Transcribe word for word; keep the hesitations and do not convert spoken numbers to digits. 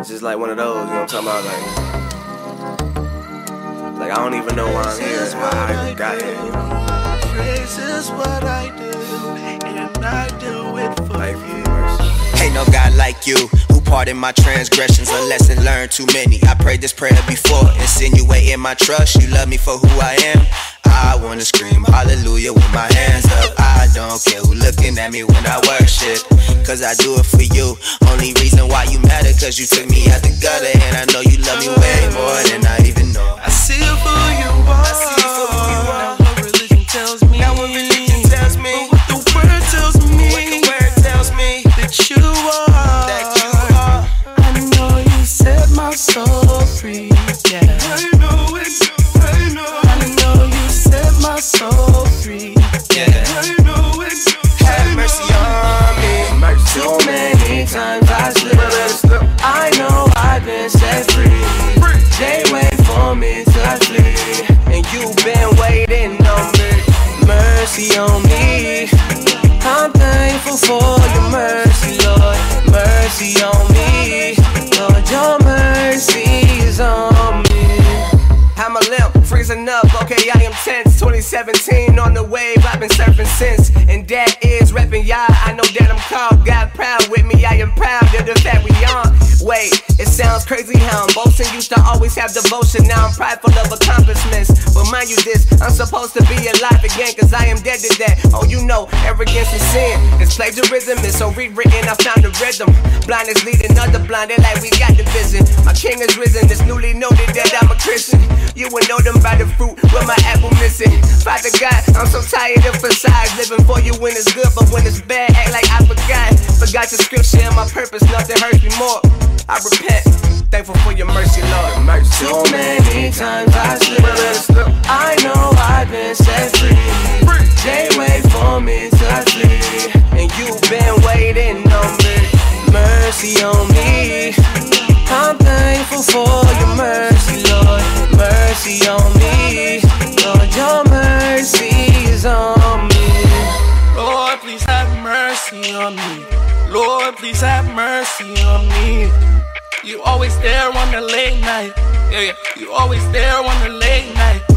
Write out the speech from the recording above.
It's just like one of those, you know what I'm talking about? Like, like I don't even know why I'm here and how I even got here, you know? This is what I do, and I do it for Like, you. Ain't no God like you, who pardon my transgressions, a lesson learned too many. I prayed this prayer before, insinuating my trust. You love me for who I am. I wanna scream hallelujah with my hands up. I don't care who looking at me when I worship, cause I do it for you. Only reason why you matter, cause you took me out the gutter, and I know you love me way more than I even know. I see it for who you are. I see it for who you are. Now what religion tells me. Now what religion tells me. But what the word tells me. What the word tells me. That you are. That you are. I know you set my soul free. Yeah. I know it. I know. I know you set my soul free. Yeah. I know it. Have mercy on me. Too many times I slipped. I know I've been set free. They wait for me till I flee, and you've been waiting on me. Mercy on me. I'm thankful for your mercy, Lord. Mercy on me, Lord. Your mercy is on me. I'm a limp, freezing up, okay, I am tense. Twenty seventeen on the wave, I've been surfing since. And that is reppin' y'all, I know that I'm called. God proud with me, I am proud of the fact we on. Wait, it sounds crazy how I'm boasting. Used to always have devotion, now I'm prideful of accomplishments. But mind you this, I'm supposed to be alive again, cause I am dead to that. Oh, you know, arrogance is sin. It's plagiarism, it's so rewritten, I found a rhythm. Blindness leading other blinded like we got the vision. My king is risen, it's newly noted that I'm a Christian. You would know them by the fruit with my apple missing. Father God, I'm so tired of facades. Living for you when it's good, but when it's bad, act like I forgot. Forgot your scripture and my purpose, nothing hurts me more. I repent, thankful for your mercy, Lord. Mercy. Too many times I slipped. I know I've been set free. They wait for me till I flee, and you've been waiting on me. Mercy on me. I'm thankful for your mercy, Lord. Mercy on me, Lord. Your mercy is on me. Lord, please have mercy on me. Lord, please have mercy on me. You always there on the late night. Yeah, yeah. You always there on the late night.